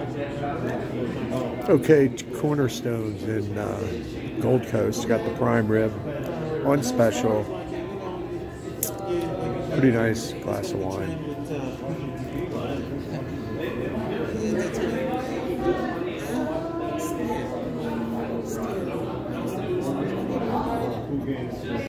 Okay, Cornerstones in Gold Coast got the prime rib on special. Pretty nice glass of wine.